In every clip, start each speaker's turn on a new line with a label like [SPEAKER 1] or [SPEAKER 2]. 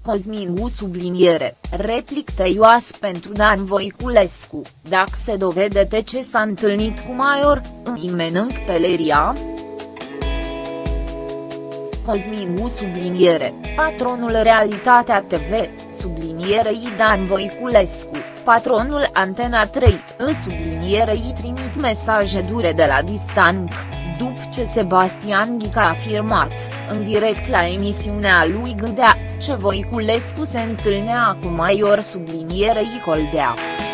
[SPEAKER 1] Cosmin subliniere, replic tăioasă pentru Dan Voiculescu, dacă se dovede ce s-a întâlnit cu Maior, îi mănânc peleria? Cosmin subliniere, patronul Realitatea TV, sublinierei Dan Voiculescu, patronul Antena 3, în sublinierei trimit mesaje dure de la distanță, după ce Sebastian Ghica a afirmat, în direct la emisiunea lui Gâdea, ce Voiculescu se întâlnea cu Maior sublinierei Coldea.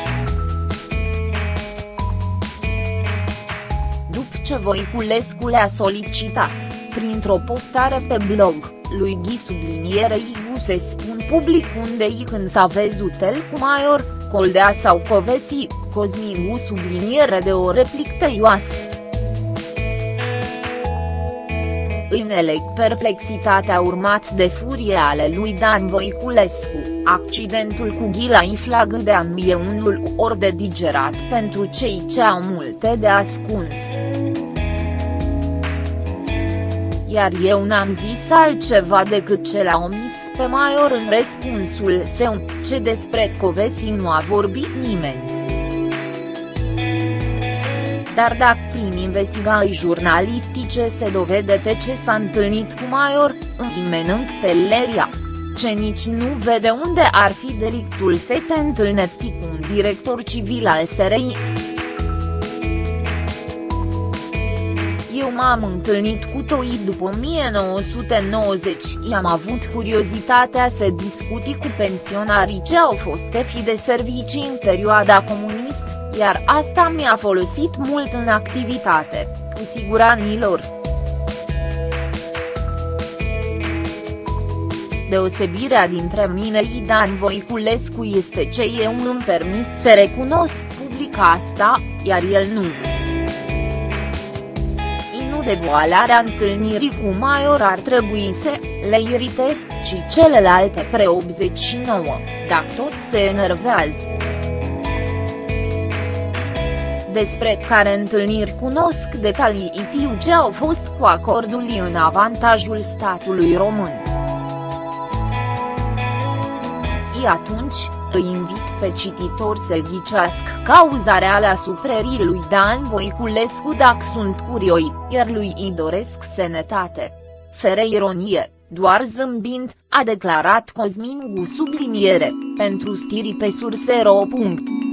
[SPEAKER 1] După ce Voiculescu le-a solicitat, printr-o postare pe blog, lui Ghi sublinierei Gu se spun public unde-i când s-a văzut el cu Maior, Coldea sau Covesi, Cosmin subliniere de o replic tăioasă. În eleg perplexitatea urmat de furie ale lui Dan Voiculescu, accidentul cu Ghila Iflagâdean e unul ori de digerat pentru cei ce au multe de ascuns. Iar eu n-am zis altceva decât ce l-a omis pe Maior în răspunsul său, ce despre Covesi nu a vorbit nimeni. Dar dacă prin investigații jurnalistice se dovede ce s-a întâlnit cu Maior, îi mănânc peleria. Ce nici nu vede unde ar fi delictul să te întâlnești cu un director civil al SRI. Eu m-am întâlnit cu Toi după 1990, i-am avut curiozitatea să discuti cu pensionarii ce au fost șefi de servicii în perioada comunistă, iar asta mi-a folosit mult în activitate, cu siguranilor. Deosebirea dintre mine și Dan Voiculescu este ce eu îmi permit să recunosc public asta, iar el nu. Devoalarea întâlnirii cu Maior ar trebui să le irite, ci celelalte pre-89, dacă tot se enervează. Despre care întâlniri cunosc detalii știu ce au fost cu acordul în avantajul statului român. Atunci, îi invit pe cititor să ghicească cauza reală a suprerii lui Dan Voiculescu dacă sunt curioși, iar lui îi doresc sănătate. Fără ironie, doar zâmbind, a declarat Cosmin subliniere, pentru Stiri pe Surse.ro.